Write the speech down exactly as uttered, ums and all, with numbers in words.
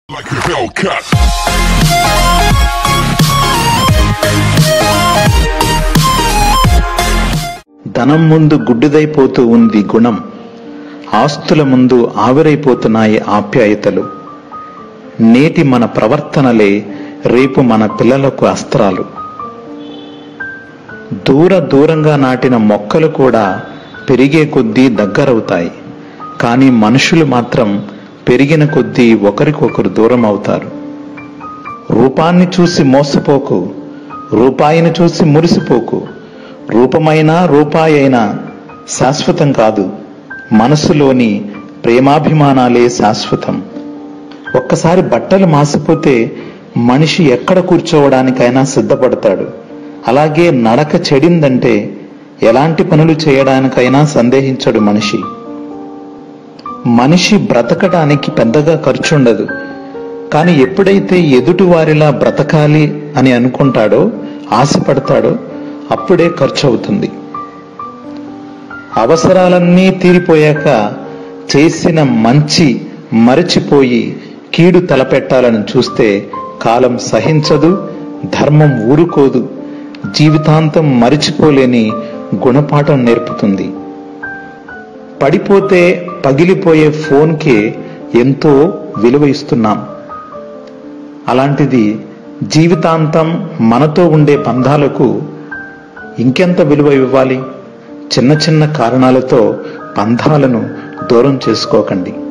Like a Hellcat. ధనం ముందు గుడ్డిదైపోతూ ఉంది గుణం, ఆస్తుల ముందు ఆవిరైపోతున్నాయి ఆప్యాయతలు. నేటి మన ప్రవర్తనలే రేపు మన పిల్లలకు అస్త్రాలు. దూర దూరంగా నాటిన మొక్కలు కూడా పెరిగే కొద్దీ దగ్గరవుతాయి, కానీ మనుషులు మాత్రం పెరిగిన కొద్దీ ఒకరికొకరు దూరం అవుతారు. రూపాన్ని చూసి మోసపోకు, రూపాయిని చూసి మురిసిపోకు. రూపమైనా రూపాయి అయినా శాశ్వతం కాదు, మనసులోని ప్రేమాభిమానాలే శాశ్వతం. ఒక్కసారి బట్టలు మాసిపోతే మనిషి ఎక్కడ కూర్చోవడానికైనా సిద్ధపడతాడు. అలాగే నడక చెడిందంటే ఎలాంటి పనులు చేయడానికైనా సందేహించడు మనిషి. మనిషి బ్రతకడానికి పెద్దగా ఖర్చుండదు, కానీ ఎప్పుడైతే ఎదుటివారిలా బ్రతకాలి అని అనుకుంటాడో, ఆశపడతాడో అప్పుడే ఖర్చు అవుతుంది. అవసరాలన్నీ తీరిపోయాక చేసిన మంచి మరచిపోయి కీడు తలపెట్టాలని చూస్తే కాలం సహించదు, ధర్మం ఊరుకోదు, జీవితాంతం మరిచిపోలేని గుణపాఠం నేర్పుతుంది. పడిపోతే పగిలిపోయే ఫోన్కే ఎంతో విలువ ఇస్తున్నాం. అలాంటిది జీవితాంతం మనతో ఉండే బంధాలకు ఇంకెంత విలువ ఇవ్వాలి? చిన్న చిన్న కారణాలతో బంధాలను దూరం చేసుకోకండి.